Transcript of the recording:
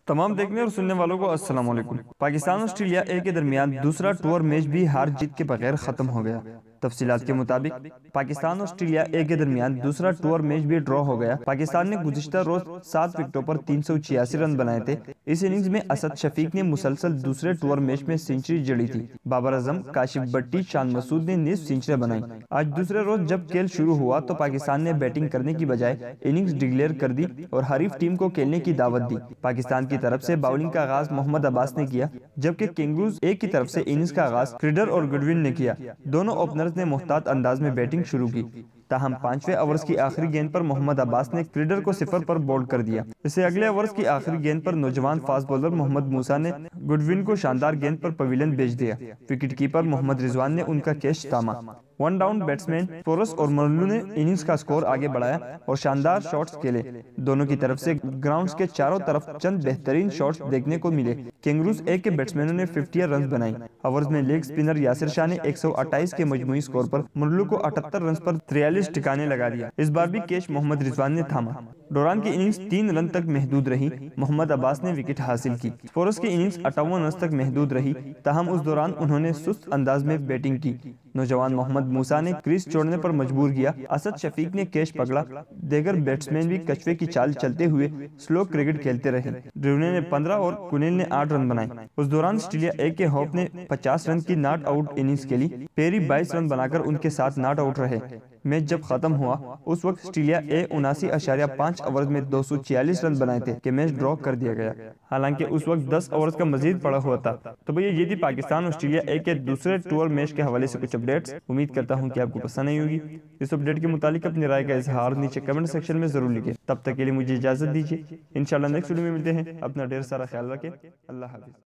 تمام دیکھنے اور سننے والوں کو السلام علیکم۔ پاکستان آسٹریلیا اے کے درمیان دوسرا ٹور میچ بھی ہار جیت کے بغیر ختم ہو گیا۔ تفصیلات کے مطابق پاکستان آسٹریلیا اے کے درمیان دوسرا ٹور میچ بھی ڈرا ہو گیا۔ پاکستان نے گزشتہ روز 7 وکٹوں پر 386 رن بنائے تھے۔ اس اننگز میں اسد شفیق نے مسلسل دوسرے ٹور میچ میں سنچری جڑی تھی۔ بابر اعظم، کاشف بٹی، شان مسعود نے نصف سنچریاں بنائیں۔ آج دوسرے روز جب کھیل شروع ہوا تو پاکستان نے بیٹنگ کرنے کی بجائے اننگز ڈکلیئر کر دی اور حریف ٹیم کو کھیلنے کی دعوت دی۔ پاکستان کی طرف سے باؤلنگ کا آغاز محمد عباس نے کیا، جبکہ کنگروز اے کی طرف سے اننگز کا آغاز کریڈر اور گڈون نے کیا۔ دونوں اوپنرز نے محتاط انداز میں بیٹنگ شروع کی، تاہم 5ویں اوورز کی آخری گیند پر محمد عباس نے کریڈر کو 0 پر بولڈ کر دیا۔ اسے اگلے اوورز کی آخری گیند پر نوجوان فاسٹ بولر محمد موسیٰ نے گڈون کو شاندار گیند پر پویلین بھیج دیا۔ وکٹ کیپر محمد رضوان نے ان کا کیچ تھاما۔ 1 ڈاؤن بیٹسمین فورس اور مرلو نے اننگز کا سکور آگے بڑھایا اور شاندار شاٹس کھیلے۔ دونوں کی طرف سے گراؤنڈز کے چاروں طرف چند بہترین شاٹس دیکھنے کو ملے۔ کنگروز اے کے بیٹسمینوں نے 50 رنز بنائیں۔ اوورز میں لیگ سپنر یاسر شاہ نے 128 کے مجموعی سکور پر مرلو کو 78 رنز پر 43 ٹکانے لگا دیا۔ اس بار بھی کیچ محمد رضوان نے تھاما۔ دوران کی اننگز 3 رن تک محدود رہی۔ محمد عباس نے وکٹ حاصل کی۔ فورس کی اننگز 58 رنز تک محدود رہی، تاہم اس دوران انہوں نے سست انداز میں بیٹنگ کی۔ نوجوان محمد موسیٰ نے کریز چھوڑنے پر مجبور کیا۔ اسد شفیق نے کیچ پکڑا۔ دیگر بیٹسمین بھی کچھوے کی چال چلتے ہوئے سلو کرکٹ کھیلتے رہے۔ ڈریونے نے 15 اور کنیل نے 8 رن بنائے۔ اس دوران آسٹریلیا اے کے ہوپ نے 50 رن کی ناٹ آؤٹ اننگز کھیلی۔ پیری 22 رن بنا کر ان کے ساتھ ناٹ آؤٹ رہے۔ میچ جب ختم ہوا اس وقت آسٹریلیا اے 79.5 اوورز میں 246 رن بنائے تھے کہ میچ ڈرا کر دیا گیا، حالانکہ اس وقت 10 اوورز کا مزید پڑا ہوا تھا۔ تو بھئی یہ تھی پاکستان آسٹریلیا اے کے دوسرے ٹور میچ کے حوالے سے کچھ اپڈیٹس۔ امید کرتا ہوں کہ آپ کو پسند آئی ہوگی۔ اس اپڈیٹ کے متعلق اپنی رائے کا اظہار نیچے کمنٹ سیکشن میں ضرور لکھیں۔ تب تک کے لیے مجھے اجازت دیجیے، انشاءاللہ نیکسٹ ویڈیو میں ملتے ہیں۔ اپنا ڈھیر سارا خیال رکھیں۔ اللہ حافظ۔